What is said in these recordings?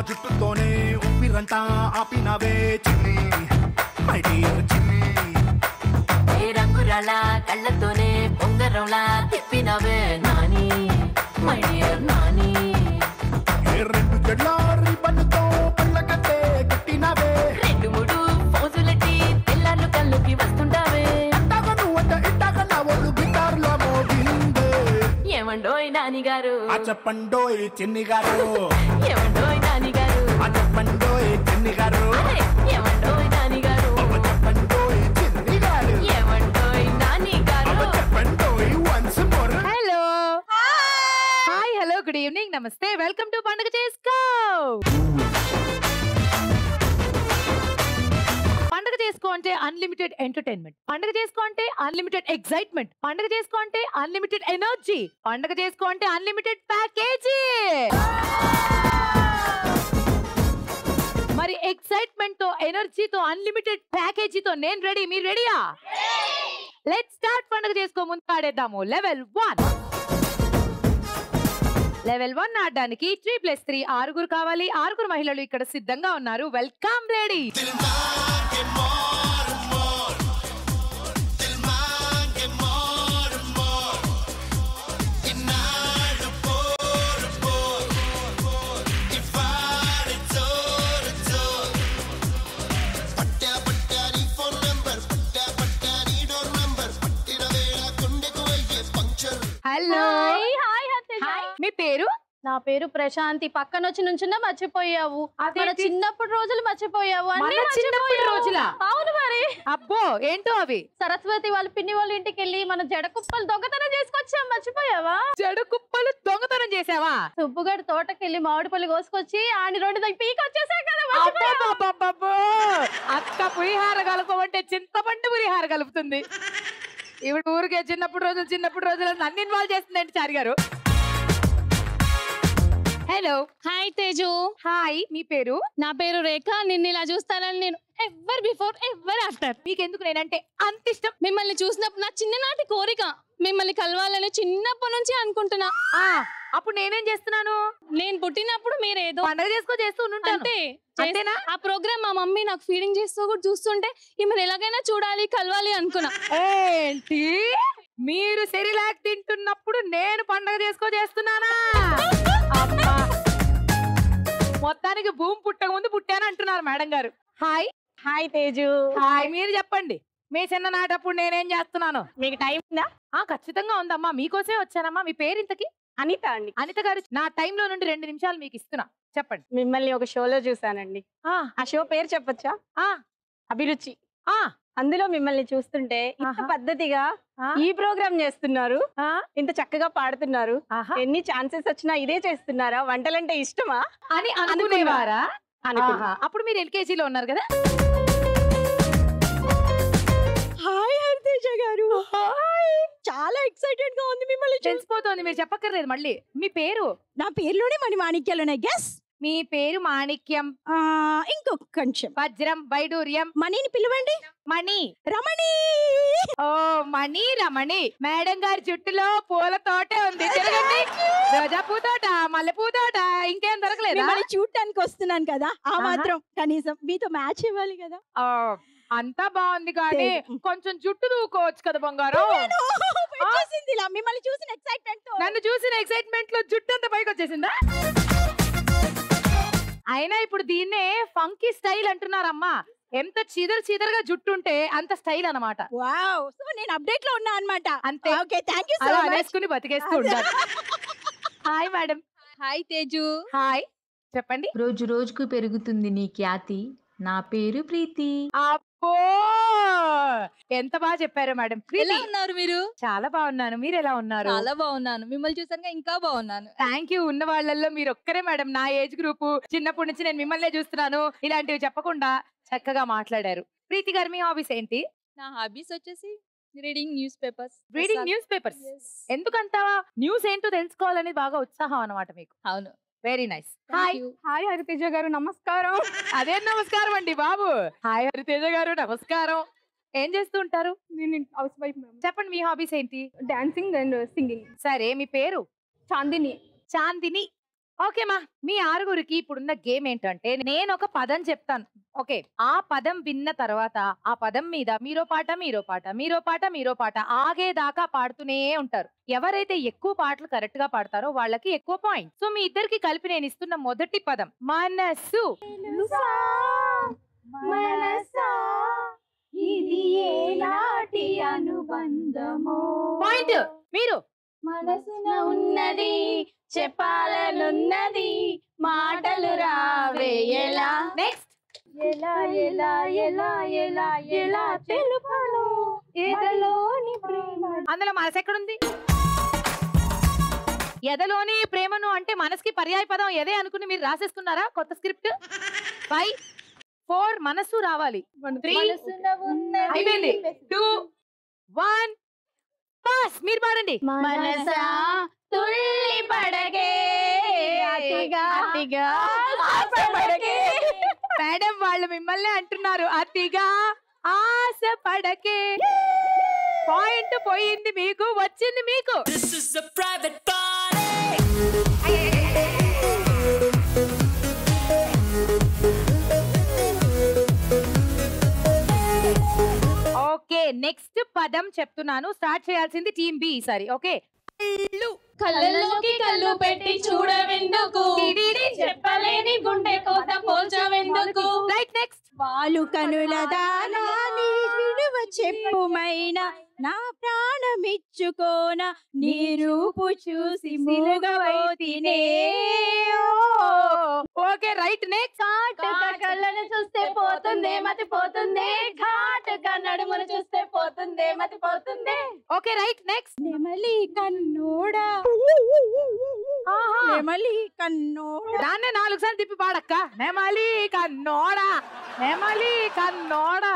జుట్టుతోనే ఊపిరంతా ఆపినవే చిన్ని my dear చిన్ని ఏ రంగురాలా కళ్ళతోనే పొంగరంలా తిప్పినవే నాని మై డియర్ నాని ఏ రెండు జడ్ల రిబ్బన్తో పళ్ళకట్టే కట్టినవే రెండు మూడు పోజులెట్టి తెల్లార్లు కళ్ళకి వస్తుంటావే అంటాక నువ్వంట ఇట్టాక నా ఒళ్ళు గిటార్లో మోగిందే ఏమండోయ్ నాని గారు ఆ చెప్పండోయ్ చిన్ని గారు ఏమండోయ్ నాని గారు ఆ చెప్పండోయ్ చిన్ని గారు ఏమండోయ్ నాని గారు అవ్వ చెప్పండోయ్ చిన్ని గారు ఏమండోయ్ నాని గారు అవ్వ చెప్పండోయ్ once more hello hi hello good evening నమస్తే వెల్కమ్ టు పండుగ చేసుకో. పండుగ చేసుకో అంటే అన్లిమిటెడ్ ఎంటర్టైన్మెంట్, పండుగ చేసుకో అంటే అన్లిమిటెడ్ ఎక్సైట్మెంట్, పండుగ చేసుకో అంటే అన్లిమిటెడ్ ఎనర్జీ, పండుగ చేసుకో అంటే అన్లిమిటెడ్ ప్యాకేజీ. మరి ఎక్సైట్మెంట్ తో ఎనర్జీతో అన్లిమిటెడ్ ప్యాకేజీతో నేను రెడీ, మీరు రెడీయా? Let's start. పండుగ చేసుకో ముందు ఆడేద్దాము. లెవెల్ 1 ఆడడానికి 3+3 6 కావాలి. 6 మహిళలు ఇక్కడ సిద్ధంగా ఉన్నారు. Welcome ready. హలో మీ పేరు? నా పేరు ప్రశాంతి. పక్కన వచ్చి నుంచున్నా మర్చిపోయావు. అదేంటి? మన చిన్నప్పుడు రోజులు మర్చిపోయావు. అన్నీ మన చిన్నప్పటి మర్చిపోయావు. రోజులా? అవును మరి. అబ్బో ఏంటో అవి? సరస్వతి వాళ్ళ పిన్ని వాళ్ళ ఇంటికి వెళ్ళి మన జడ కుప్పలు దొంగతనం చేసుకొచ్చాం, మర్చిపోయావా? చెడు కుప్పలు దొంగతనం చేసావా? సుబ్బుగడు తోటకెళ్ళి మామిడి పళ్ళు కోసుకొచ్చి ఆని రెండు దగ్గర పీకి వచ్చేసాం కదా, మర్చిపోయావా? అబ్బబ్బబ్బబ్బో! అక్క పులిహార కలుపుకోమంటే చింతపండు పులిహార కలుపుతుంది. ఇప్పుడు ఊరికే చిన్నప్పుడు రోజులు నన్ను ఇన్వాల్వ్ చేస్తుందండి చారి గారు. Hello hi Teju. హాయ్ మీ పేరు? నా పేరు రేఖ. నిన్ను ఇలా చూస్తానని నేను ఎవర్ బిఫోర్ ఎవర్ ఆఫ్టర్. మీకెందుకు నేనంటే అంత ఇష్టం? మిమ్మల్ని చూసినప్పుడు నా చిన్ననాటి కోరిక మిమ్మల్ని కలవాలని చిన్నప్పటి నుంచి అనుకుంటున్నా. అప్పుడు నేనేం చేస్తున్నాను? నేను పుట్టినప్పుడు మీరేదో పండగ చేస్తూ ఉంటాను. అంతే. అంతేనా? ఆ ప్రోగ్రామ్ మా మమ్మీ నాకు ఫీడింగ్ చేస్తూ కూడా చూస్తుంటే ఈమెను ఎలాగైనా చూడాలి, కలవాలి అనుకున్నా. ఏంటి మీరు సెరిలాక్ తింటున్నప్పుడు నేను పండగ చేస్తున్నానా? అమ్మా మొత్తానికి భూమి పుట్టక ముందు పుట్టాను అంటున్నారు మేడం గారు. హాయ్. హాయ్ తేజు. హాయ్. మీరు చెప్పండి మీ చిన్ననాటప్పుడు నేనేం చేస్తున్నాను? మీకు టైం ఉందా? ఖచ్చితంగా ఉందమ్మా, మీకోసమే వచ్చానమ్మా. మీ పేరు ఇంతకి? అనిత అండి. అనిత గారు, నా టైంలో నుండి 2 నిమిషాలు మీకు ఇస్తున్నా, చెప్పండి. మిమ్మల్ని ఒక షోలో చూసానండి. ఆ షో పేరు చెప్పొచ్చా? అభిరుచి. అందులో మిమ్మల్ని చూస్తుంటే ఇంత పద్ధతిగా ఈ ప్రోగ్రామ్ చేస్తున్నారు, ఇంత చక్కగా పాడుతున్నారు, ఎన్ని ఛాన్సెస్ వచ్చినా ఇదే చేస్తున్నారా? వంటలంటే ఇష్టమా అని అనుకునేవారా? అప్పుడు మీరు LKG లో ఉన్నారు కదా. హాయ్ హరితేజ గారు. చాలా ఎక్సైటెడ్ గా ఉంది. మిమ్మల్ని తెలిసిపోతుంది, మీరు చెప్పక్కర్లేదు మళ్ళీ. మీ పేరు? నా పేరులోనే మణి మాణిక్యాలున్నాయి. గెస్. మీ పేరు మాణిక్యం. ఇంకొక కొంచెం. వజ్రం, వైడూర్యం. మణిని పిలవండి. మణి. రమణి. ఓ మణి రమణి. మేడం గారి జుట్టులో పూల తోటే ఉంది, తిరగండి. రోజా పూ తోట, మల్లెపూ తోట, ఇంకేం దొరకలేదా? చూడటానికి వస్తున్నాను కదా, ఆ మాత్రం కనీసం మీతో మ్యాచ్ ఇవ్వాలి కదా. అంతా బాగుంది కానీ కొంచెం జుట్టు దూకోవచ్చు కదా బంగారం. మిమ్మల్ని చూసిన ఎక్సైట్మెంట్, నన్ను చూసిన ఎక్సైట్మెంట్ లో జుట్టు అంతా పైకి వచ్చేసిందా? అయినా ఇప్పుడు దీన్నే ఫంకీ స్టైల్ అంటున్నారమ్మా. ఎంత చీదరగా జుట్టు ఉంటే అంత స్టైల్ అన్నమాట. వావ్. సో నేను అప్డేట్ లో ఉన్నా అన్నమాట. అంతే. ఓకే, థాంక్యూ సో అలా మచ్. అనేసుకుని బతికేస్తూ ఉంటారు. Hi madam. Hi Teju. Hi, చెప్పండి. రోజు రోజుకు పెరుగుతుంది నీ ఖ్యాతి, నా పేరు ప్రీతి. అబ్బో ఎంత బాగా చెప్పారు మేడం. ఎలా ఉన్నారు మీరు? చాలా బాగున్నాను, మీరు ఎలా ఉన్నారు? చాలా బాగున్నాను. మిమ్మల్ని చూసాక ఇంకా బాగున్నాను. Thank you. ఉన్న వాళ్ళల్లో మీరు ఒక్కరే మేడం నా ఏజ్ గ్రూప్. చిన్నప్పటి నుంచి నేను మిమ్మల్నే చూస్తున్నాను. ఇలాంటివి చెప్పకుండా చక్కగా మాట్లాడారు. ప్రీతి గారు, మీ హాబీస్ ఏంటి? నా హాబీస్ వచ్చేసి reading news papers. Reading news papers. ఎందుకంత న్యూస్ ఏంటో తెలుసుకోవాలని బాగా ఉత్సాహం అన్నమాట మీకు. అవును. Very nice. Hi. Hi Hariteja గారు, నమస్కారం. అదే నమస్కారం అండి బాబు. హాయ్ హరితేజ గారు, నమస్కారం. ఏం చేస్తూ ఉంటారు? నేను హౌస్ వైఫ్ మ్యామ్. చెప్పండి మీ హాబీస్ ఏంటి? Dancing and singing. సరే, మీ పేరు? చాందిని. చాందిని. ఓకే మా మీ ఆరుగురికి ఇప్పుడున్న గేమ్ ఏంటంటే నేను ఒక పదం చెప్తాను. ఓకే, ఆ పదం విన్న తర్వాత ఆ పదం మీద మీరో పాట ఆగేదాకా పాడుతూనే ఉంటారు. ఎవరైతే ఎక్కువ పాటలు కరెక్ట్ గా పాడతారో వాళ్ళకి ఎక్కువ పాయింట్. సో మీ ఇద్దరికి కలిపి నేను ఇస్తున్న మొదటి పదం మనసు. పాయింట్ మీరు. మనసున ఉన్నది చెప్పాలనున్నది మాటలు రావే ఎలా. నెక్స్ట్. ఎలా ఎలా ఎలా ఎలా ఎలా తెలుపను ఎదలోని ప్రేమ. అందులో మనసు ఎక్కడుంది? ఎదలోని ప్రేమను అంటే మనసుకి పర్యాయ పదం ఎదే అనుకుని మీరు రాసేసుకున్నారా కొత్త స్క్రిప్ట్? 5 4 మనసు రావాలి. 3 అయిపోయింది. 2 1 పాస్. మీరు పాడండి. మనసా తుల్లి పడగే అతిగా అతిగా ఆశపడకే. మేడం వాళ్ళు మిమ్మల్ని అంటున్నారు అతిగా ఆశ పడకే. పాయింట్ పోయింది మీకు, వచ్చింది మీకు. ఓకే, నెక్స్ట్ పదం చెప్తున్నాను. స్టార్ట్ చేయాల్సింది టీమ్ బి ఈసారి. ఓకే, కళ్ళలోకి కళ్ళు పెట్టి చూడవెందుకు చెప్పలేని గుండె కోత పోల్చవెందుకు. రైట్. నెక్స్ట్. వాలు కనుల దానా నీ విడువ చెప్పుమైనా నా ప్రాణమిచ్చుకోన నీ రూపు చూసి మూగవైతినే. Okay, right. నెక్స్ట్. కళ్ళను చూస్తే పోతుందే మతి పోతుందే ఘాట్ నడుమును చూస్తే పోతుందే మతి పోతుందే. Okay, right. నెక్స్ట్. నెమలి కన్నోడా నెమలి కన్నోడా. దాన్నే 4 సార్లు తిప్పి పాడక్క. నెమలి కన్నోడా, నెమలి కన్నోడా.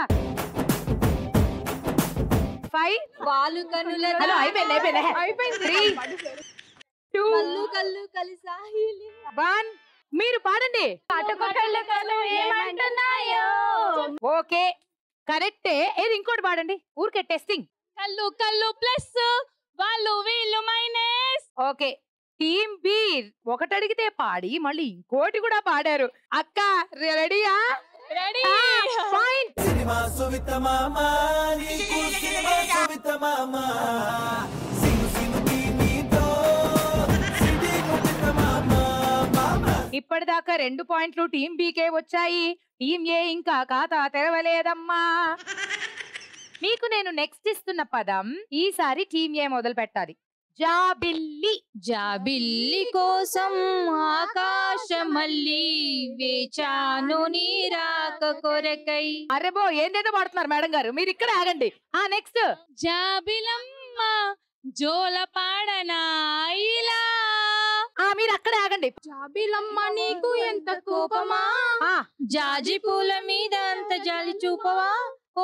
5 వాలు కనుల హలో అయిపోయింది. 3 2 కళ్ళు కళ్ళు కలిసాయిలే. 1 మీరు పాడండి. కళ్ళు ఏమంటున్నాయో. ఓకే, కరెక్టే. ఏది ఇంకోటి పాడండి. ఊరికే టెస్టింగ్. కళ్ళు కళ్ళు ప్లస్ వాళ్ళు వీళ్ళు మైనస్. ఓకే, టీమ్ బి ఒకటి అడిగితే పాడి మళ్ళీ ఇంకోటి కూడా పాడారు. అక్క రెడీయా? రెడీ. పాయింట్. సినిమా సువిత మామా నీకు సినిమా సువిత మామా సిను సిను నీతో సిడి మువిత మామా మామా. ఇప్పటిదాకా 2 పాయింట్లు టీమ్ బికే వచ్చాయి. టీమ్ ఏ ఇంకా ఖాతా తెరవలేదమ్మా. మీకు నేను నెక్స్ట్ ఇస్తున్న పదం ఈసారి టీమ్ ఏ మొదలు పెట్టాలి. జాబిల్లి. జాబిల్లి కోసం ఆకాశమల్లి వేచాను నీ రాక కొరకై. అరెబో ఏంటేదో పాడుతున్నారు మేడం గారు, మీరు ఇక్కడ ఆగండి. నెక్స్ట్. జాబిలమ్మ జోల పాడనా ఇలా. మీరు అక్కడే ఆగండి. జాబిలమ్మ నీకు ఎంత కోపమా జాజి పూల మీద అంత జాలి చూపవా. ఓ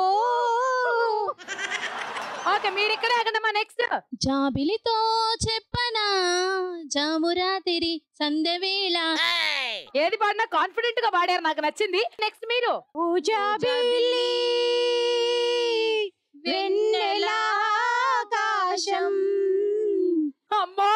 ఓకే, మీరు ఇక్కడే ఆగండమ్మా. నెక్స్ట్. జాబిలితో చెప్పనా జామురాతిరి సందవేళ. ఏది పాడినా కాన్ఫిడెంట్ గా పాడారు, నాకు నచ్చింది. నెక్స్ట్ మీరు. ఓ జాబిల్లి వెన్నెల ఆకాశం. అమ్మో,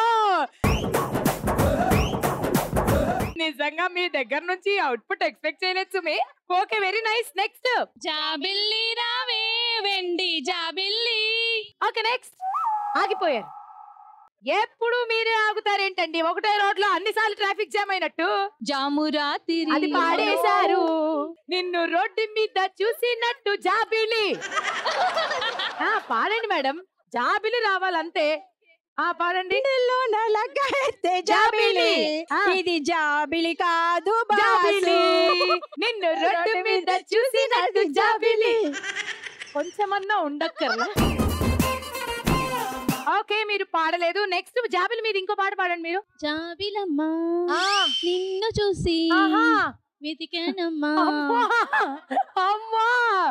నిజంగా మీ దగ్గర నుంచి అవుట్పుట్ ఎక్స్పెక్ట్ చేయలేదు Sumi. Okay, very nice. Next. జాబిల్లి రావే వెండి జాబిల్లి. Okay, next. ఆగిపోయారు. ఎప్పుడు మీరే ఆగుతారేంటండి? ఒకటే రోడ్ లో అన్నిసార్లు ట్రాఫిక్ జామ్ అయినట్టు. జామురాతిరి అది పాడేశారు. నిన్ను రోడ్డు మీద చూసినట్టు జాబిలి. పాడండి మేడం, జాబిలి రావాలంతే. పాడండి. జాబిలి ఇది జాబిలి కాదు జాబిలి, నిన్ను రోడ్డు మీద చూసినట్టు జాబిలి. కొంచెమన్నా ఉండక్కర్లా. ఓకే, మీరు పాడలేదు. నెక్స్ట్ జాబిలి మీద ఇంకో పాట పాడండి మీరు. జాబిలమ్మ నిన్ను చూసి వెతికానమ్మా. అమ్మా,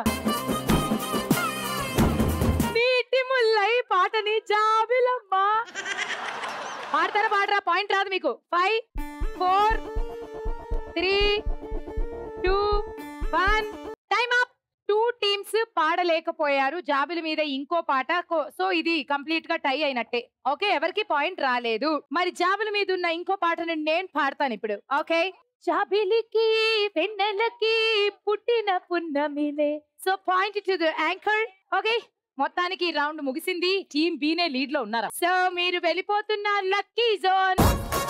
నీటి ముల్లై పాటని జాబిలమ్మా. పాడతారా పాడరా? పాయింట్ రాదు మీకు. 5 4 3 2 1 టైమ్ అప్. 2 టీమ్స్ పాడలేకపోయారు జాబిలి మీద ఇంకో పాట. సో ఇది కంప్లీట్ గా టై అయినట్టే. ఓకే, ఎవరికి పాయింట్ రాలేదు. మరి జాబిలి మీద ఉన్న ఇంకో పాటని నేను పాడతాను ఇప్పుడు. ఓకే, జాబిలికి వెన్నెలకి పుట్టిన పున్నమిలే. So point to the anchor. Okay, మొత్తానికి రౌండ్ ముగిసింది. టీమ్ బి నే లీడ్ లో ఉన్నారు. సో మీరు వెళ్ళిపోతున్నారు లక్కీ జోన్.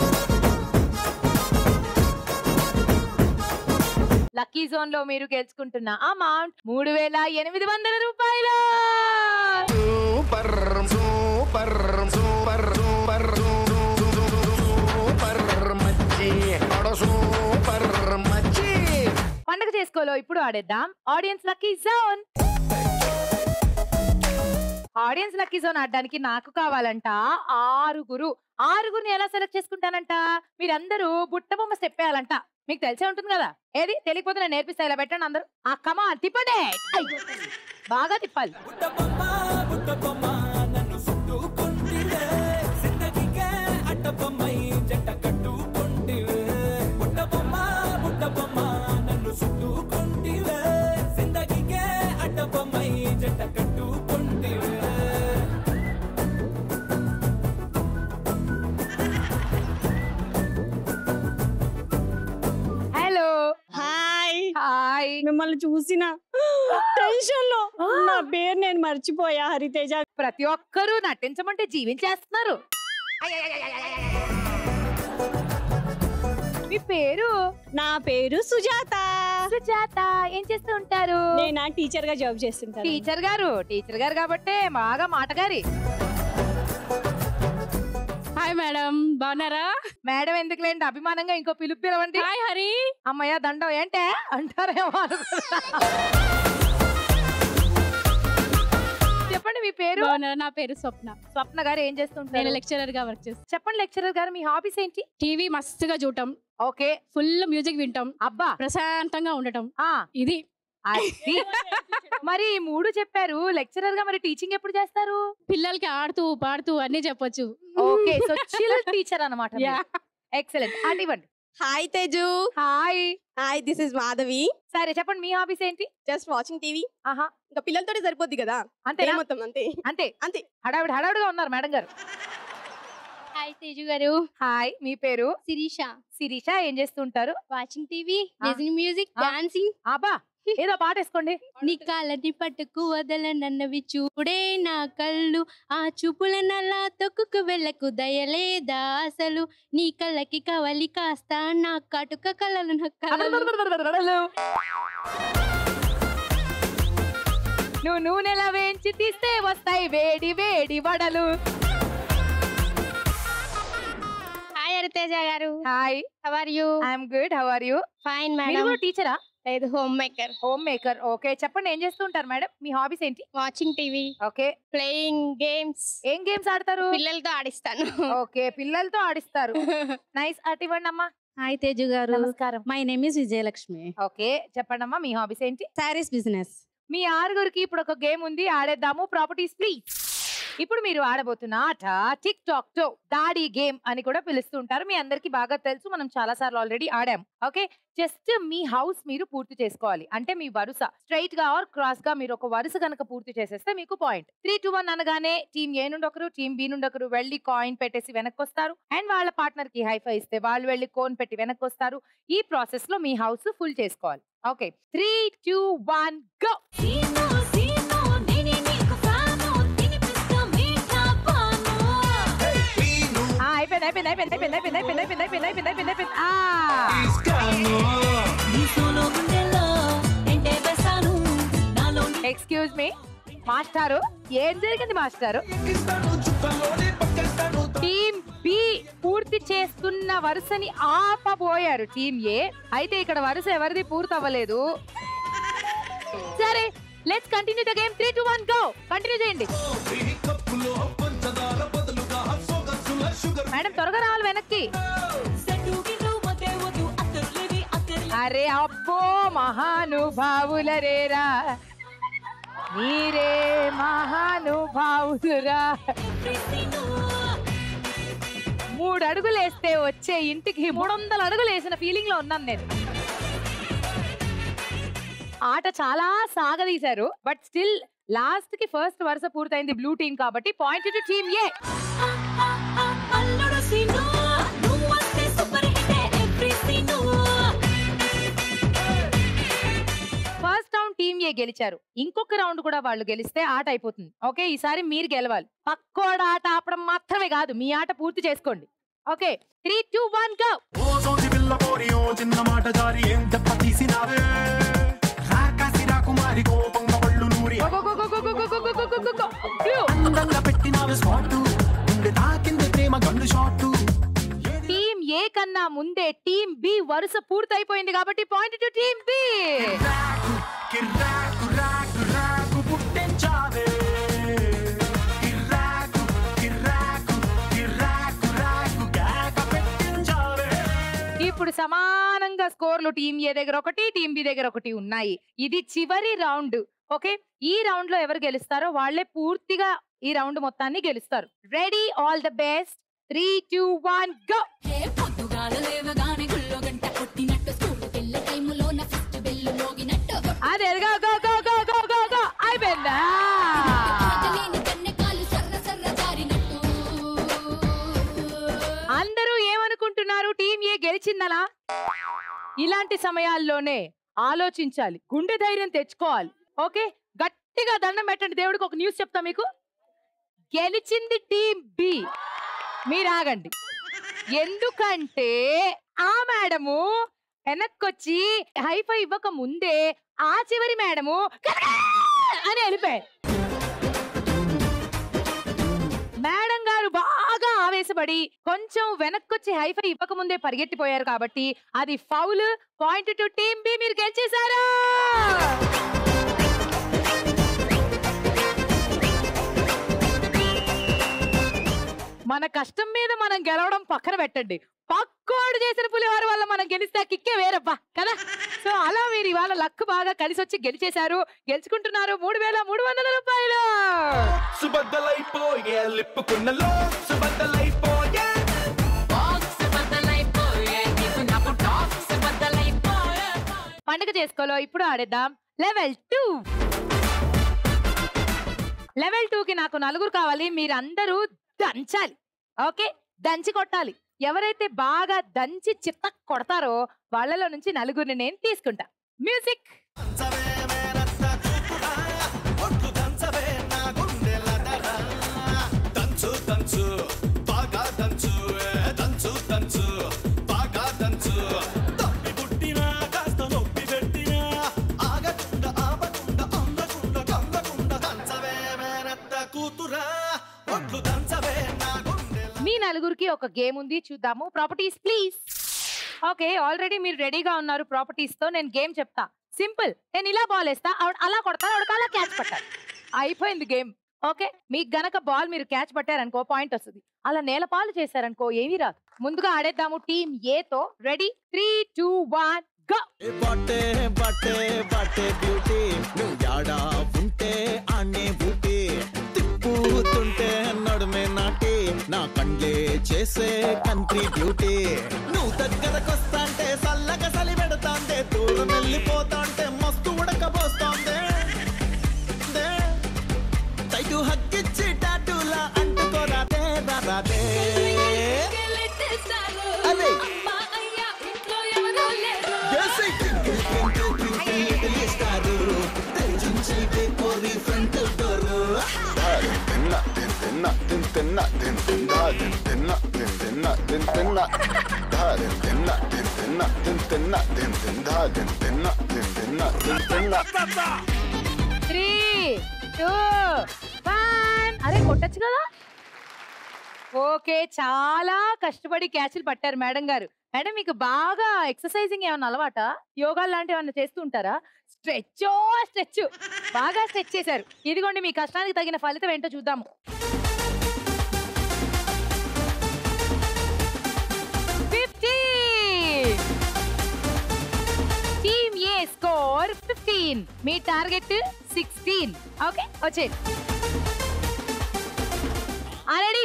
లక్కీ జోన్ లో మీరు గెలుచుకుంటున్న అమౌంట్ 3800 రూపాయలు. పండగ చేసుకోలో ఇప్పుడు ఆడేద్దాం audience lucky zone. Audience lucky zone ఆడడానికి నాకు కావాలంట 6గురిని ఎలా సెలెక్ట్ చేసుకుంటానంట? మీరందరూ బుట్టబొమ్మ స్టెప్ వేయాలంట. మీకు తెలిసే ఉంటుంది కదా. ఏది తెలియకపోతే నేను నేర్పిస్తా. ఇలా పెట్టండి అందరూ. ఆ కమా తిప్పండి, బాగా తిప్పాలి. హాయ్, మిమ్మల్ని చూసిన టెన్షన్ లో నా పేరు నేను మర్చిపోయా. హరితేజ. ప్రతి ఒక్కరూ నటించమంటే జీవించేస్తున్నారు. మీ పేరు? నా పేరు సుజాత. సుజాత, ఏం చేస్తూ ఉంటారు? నేను టీచర్ గా జాబ్ చేస్తుంటాను. టీచర్ గారు కాబట్టి బాగా మాటగారి. హాయ్ మేడం, బాగున్నారా? మేడం ఎందుకులేండి, అభిమానంగా ఇంకో పిలుపు పిలవండి. హాయ్ హరి. అమ్మయ్య దండం ఏంటే అంటారేమో. చెప్పండి మీ పేరు? నా పేరు స్వప్న. స్వప్న గారు ఏం చేస్తుంటారు? నేను లెక్చరర్ గా వర్క్ చేస్తాను. చెప్పండి లెక్చరర్ గారు, మీ హాబీస్ ఏంటి? టీవీ మస్తుగా చూడటం. ఓకే, ఫుల్ మ్యూజిక్ వింటాం. అబ్బా, ప్రశాంతంగా ఉండటం. ఇది మరి 3 చెప్పారు లెక్చరర్ గా. మరి టీచింగ్ ఎప్పుడు చేస్తారు? పిల్లలకి ఆడుతూ పాడుతూ అన్ని చెప్పొచ్చు. ఓకే, సో చిల్ టీచర్ అన్నమాట. ఎక్సలెంట్. అడివ్వండి. Hi Teju. Hi. Hi, this is Madhavi. సరే చెప్పండి మీ హాబీస్ ఏంటి? Just watching TV. ఆహా, ఇంకా పిల్లలతోటి సరిపోద్ది కదా. అంతే మొత్తం అంతే అంతే అంతే. హడావిడిగా ఉన్నారు మేడం గారు. హాయ్ తేజు గారు. హాయ్, మీ పేరు? శిరీష. శిరీష, ఏం చేస్తుంటారు? Watching TV, listening music, dancing. అబ్బా, ఏదో పాట వేసుకోండి. నీ కాళ్ళని పట్టుకు వదలనన్నవి చూడే నా కళ్ళు, ఆ చూపులనలా తొక్కుకు వెళ్ళకు దయలేదా అసలు, నీ కళ్ళకి కవలి కాస్త నా కటుక కలలు నువ్వు నూనెలా వేయించి తీస్తే వస్తాయి వేడి వేడి వడలు. హాయ్ హరితేజ గారు. Hi, how are you? I'm good. How are you? Fine మీరు మేడం. కూడా టీచరా? లేదు, home maker. Home maker. Okay, చెప్పండి ఏం చేస్తుంటారు మేడం? మీ హాబీస్ ఏంటి? Watching TV, okay. Playing games. ఏం గేమ్స్ ఆడతారు? పిల్లలతో ఆడిస్తాను. ఓకే, పిల్లలతో ఆడిస్తారు. నైస్. అటివ్వండి అమ్మా. హాయ్ తేజు గారు. నమస్కారం. My name is Vijayalakshmi. Okay, చెప్పండి అమ్మా మీ హాబీస్ ఏంటి? సారీస్ బిజినెస్. మీ 6గురికి ఇప్పుడు ఒక గేమ్ ఉంది, ఆడేద్దాము. Properties please. ఇప్పుడు మీరు ఆడబోతున్న ఆట టిక్ టాక్ టో దాడి గేమ్ అని కూడా పిలుస్తుంటారు. మీ అందరికి బాగా తెలుసు, మనం చాలా సార్లు ఆల్రెడీ ఆడాం. ఓకే, జస్ట్ మీ హౌస్ మీరు పూర్తి చేసుకోవాలి. అంటే మీ వరుస స్ట్రైట్ గా ఆర్ క్రాస్ గా మీరు ఒక వరుస కనుక పూర్తి చేసేస్తే మీకు పాయింట్. 3, 2, 1 అనగానే టీమ్ ఏ నుండి ఒకరు, టీమ్ బి నుండి ఒకరు వెళ్లి కాయిన్ పెట్టేసి వెనక్కి వస్తారు. అండ్ వాళ్ళ పార్ట్నర్ కి హైఫై ఇస్తే వాళ్ళు వెళ్లి కోన్ పెట్టి వెనక్కి వస్తారు. ఈ ప్రాసెస్ లో మీ హౌస్ ఫుల్ చేసుకోవాలి. Okay, 3, 2, 1 go. ఎక్స్క్యూజ్ మీ మాస్టారు, ఏం జరిగింది మాస్టారు? టీమ్ బి పూర్తి చేస్తున్న వరుసని ఆపబోయారు టీమ్ ఏ. అయితే ఇక్కడ వరుస ఎవరిది పూర్తి అవ్వలేదు. సరే, let's continue the game. 3, 2, 1 go. Continue చేయండి మేడం, త్వరగా రావాలి వెనక్కి. అరే అబ్బో, మహానుభావులరేరా, మీరే మహానుభావులురా. 3 అడుగులు వేస్తే వచ్చే ఇంటికి 300 అడుగులు వేసిన ఫీలింగ్ లో ఉన్నాను నేను. ఆట చాలా సాగదీశారు బట్ స్టిల్ లాస్ట్ కి ఫస్ట్ వరుస పూర్తయింది బ్లూ టీమ్ కాబట్టి point to team A. First round team A గెలిచారు. ఇంకొక రౌండ్ కూడా వాళ్ళు గెలిస్తే ఆట అయిపోతుంది. ఓకే, ఈసారి మీరు గెలవాలి. పక్కోడ ఆట ఆపడం మాత్రమే కాదు, మీ ఆట పూర్తి చేసుకోండి. Okay, 3, 2, 1 go. టీమ్ ఏ కన్నా ముందే టీమ్ బి వరుస పూర్తయిపోయింది కాబట్టి పాయింట్ టు టీమ్ బి. ఇప్పుడు సమానంగా స్కోర్లు టీమ్ ఏ దగ్గర ఒకటి, టీమ్ బి దగ్గర ఒకటి ఉన్నాయి. ఇది చివరి రౌండ్. ఓకే, ఈ రౌండ్ లో ఎవరు గెలుస్తారో వాళ్ళే పూర్తిగా ఈ రౌండ్ మొత్తాన్ని గెలుస్తారు. Ready, all the best. 3, 2, 1 go. అదే go go go go go go go. అయిపోయిందా? అందరూ ఏమనుకుంటున్నారు? టీమ్ ఏ గెలిచిందనా? ఇలాంటి సమయాల్లోనే ఆలోచించాలి, గుండె ధైర్యం తెచ్చుకోవాలి. ఓకే, గట్టిగా దండం పెట్టండి దేవుడికి. ఒక న్యూస్ చెప్తా మీకు. గెలిచింది టీమ్ బి. మీరు ఆగండి, ఎందుకంటే ఆ మేడము వెనక్కొచ్చి హైఫై ఇవ్వక ముందే ఆ చివరి మేడము అని వెళ్ళిపోయారు. మేడం గారు బాగా ఆవేశపడి కొంచెం వెనక్కొచ్చి హైఫై ఇవ్వక ముందే పరిగెట్టిపోయారు కాబట్టి అది foul. Point to team B. మీరు గెలిచేశారు. మన కష్టం మీద మనం గెలవడం పక్కన పెట్టండి, పక్కోడు చేసిన పులిహోర వల్ల మనం గెలిస్తే కిక్కే వేరబ్బా కదా. సో అలా మీరు ఇవాళ లక్ బాగా కలిసి వచ్చి గెలిచేశారు. గెలుచుకుంటున్నారు 3,300 రూపాయలు. పండుగ చేసుకోలో ఇప్పుడు ఆడేద్దాం లెవెల్ 2. లెవెల్ 2 కి నాకు 4 కావాలి. మీరందరూ దంచాలి. ఓకే, దంచి కొట్టాలి. ఎవరైతే బాగా దంచి చిత్త కొడతారో వాళ్ళలో నుంచి 4 నేను తీసుకుంటా. మ్యూజిక్. మీ 4కి ఒక గేమ్ ఉంది, చూద్దాము. Properties please. ఓకే, ఆల్రెడీ మీరు రెడీగా ఉన్నారు ప్రాపర్టీస్ తో. నేను గేమ్ చెప్తా, సింపుల్. నేను ఇలా బాల్ వేస్తా, అలా కొడతా, అలా క్యాచ్ పట్టాలి. అయిపోయింది గేమ్. ఓకే, మీకు గనక బాల్ మీరు క్యాచ్ పట్టారనుకో పాయింట్ వస్తుంది. అలా నేలపాలు చేశారనుకో ఏమీ రాదు. ముందుగా ఆడేద్దాము టీమ్ ఏ తో. Ready, 3, 2, 1 go. నా కండ్లే చేసే కంట్రీ బ్యూటీ, నువ్వు దగ్గరకొస్తాంటే సల్లగా సలి పెడతాందే, దూరం వెళ్ళిపోతాంటే మస్తు ఉడకబోస్తాందే, తైటు హక్కిచ్చి టాటూలా అంటుకోరాదే రాదే. అదే అరే కొట్టచ్చు కదా. ఓకే, చాలా కష్టపడి క్యాచ్లు పట్టారు మేడం గారు. మేడం మీకు బాగా ఎక్సర్సైజింగ్ ఏమన్నా అలవాటా? యోగా లాంటివి ఏమన్నా చేస్తూ ఉంటారా? స్ట్రెచ్ బాగా స్ట్రెచ్ చేశారు. ఇదిగోండి మీ కష్టానికి తగిన ఫలితం ఏంటో చూద్దాము. టీమ్ ఏ స్కోర్ 15, మీ టార్గెట్ 16. ఓకే, వచ్చే రెడీ.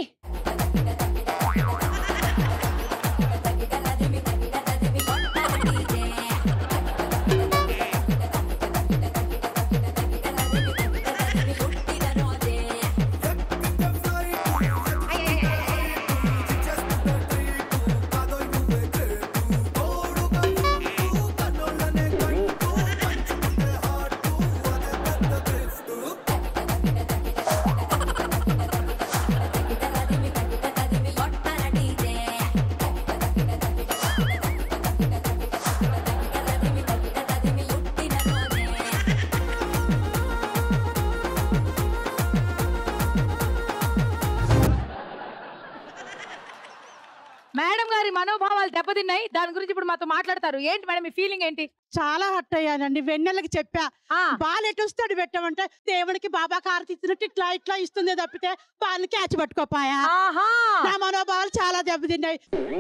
మనోభావాలు దెబ్బతిన్నాయి. దాని గురించి ఇప్పుడు మాతో మాట్లాడతారు. ఏంటి మేడం మీ ఫీలింగ్ ఏంటి? చాలా హర్ట్ అయ్యానండి. వెన్నెలకి చెప్పా బాల్ ఎటు వస్తాడు పెట్టమంటే దేవుడికి బాబా హారతి ఇచ్చినట్టు ఇట్లా ఇట్లా ఇస్తుంది తప్పితే బాల్ని క్యాచ్ పట్టుకోపాయా. నా మనోభావాలు చాలా దెబ్బతిన్నాయి.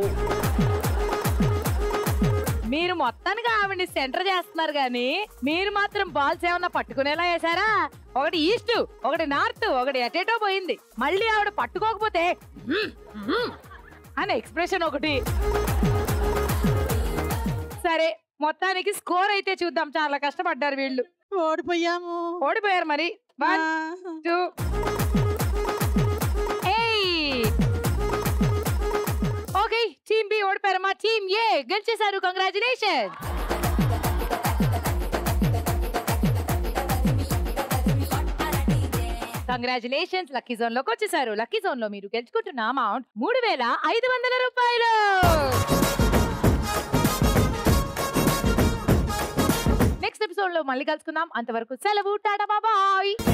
మీరు మొత్తానికి ఆవిడ్ని సెంటర్ చేస్తున్నారు గానీ మీరు మాత్రం బాల్స్ ఏమన్నా పట్టుకునేలా వేసారా? ఒకటి ఈస్ట్, ఒకటి నార్త్, ఒకటి ఎటేటో పోయింది. మళ్ళీ ఆవిడ పట్టుకోకపోతే అనే ఎక్స్ప్రెషన్ ఒకటి. సరే మొత్తానికి స్కోర్ అయితే చూద్దాం. చాలా కష్టపడ్డారు వీళ్ళు. ఓడిపోయారు మరి. 1 2 ఓకే, టీమ్ బి ఓడిపోయారు. మా టీమ్ ఏ గెలిచేశారు. కంగ్రాచులేషన్. కంగ్రాచులేషన్స్, లక్కీ జోన్ లోకి వచ్చేసారు. లక్కీ జోన్ లో మీరు గెలుచుకుంటున్న అమౌంట్ 3500 రూపాయలు. నెక్స్ట్ ఎపిసోడ్ లో మళ్ళీ కలుసుకుందాం. అంతవరకు సెలవు. టాటా బాబాయ్.